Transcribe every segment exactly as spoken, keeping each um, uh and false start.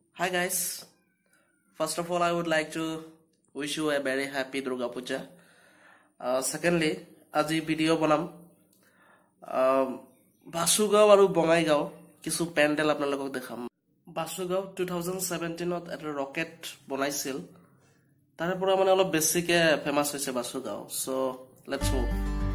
Hi guys, first of all I would like to wish you a very happy Durga Puja. Uh, secondly, আজি video banam um, Basugaon aru Bongaigaon kisu pandal apnalokok dekham. Basugaon twenty seventeen ot eta rocket bonaisil. Tare pura mane olop besike famous hoise Basugaon. So let's move.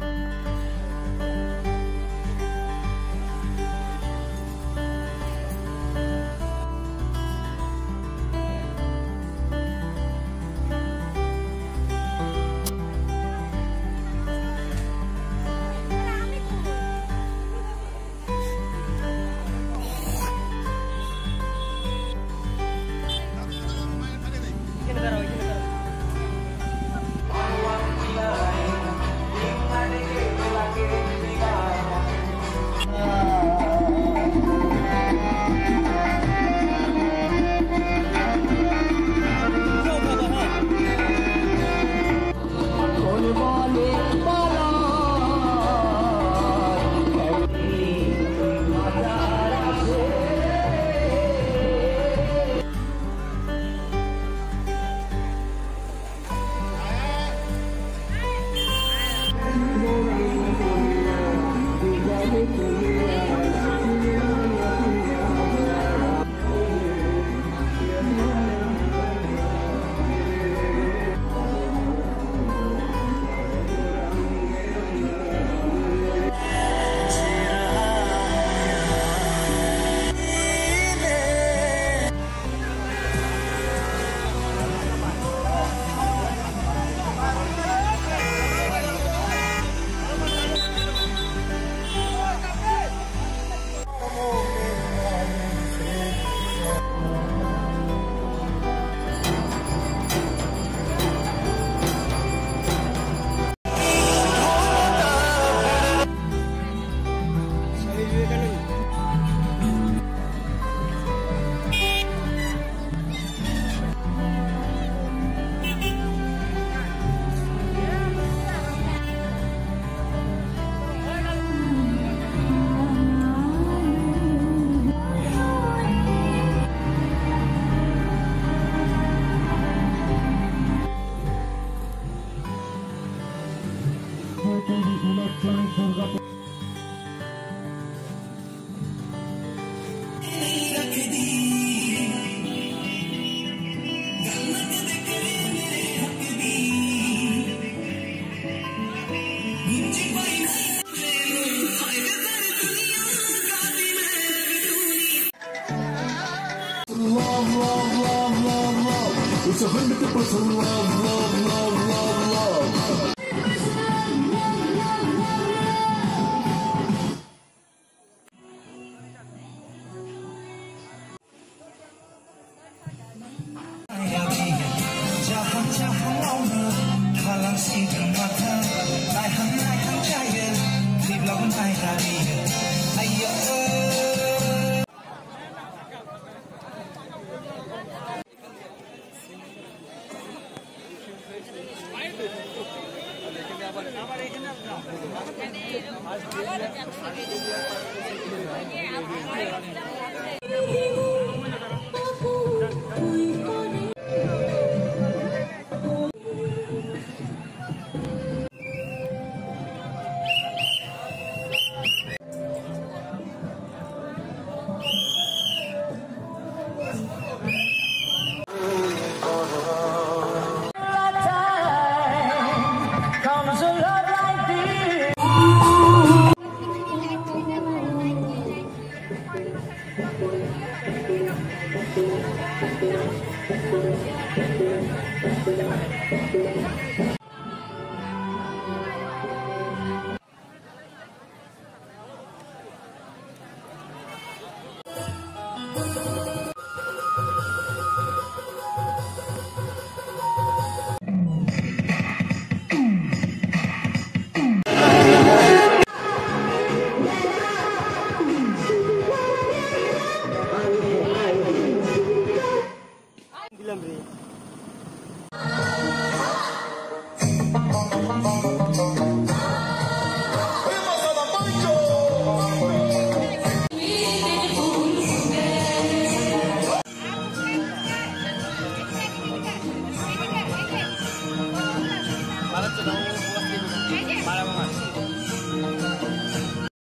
Love, love, love, love, love. It's a hundred percent love, love, love, love, love.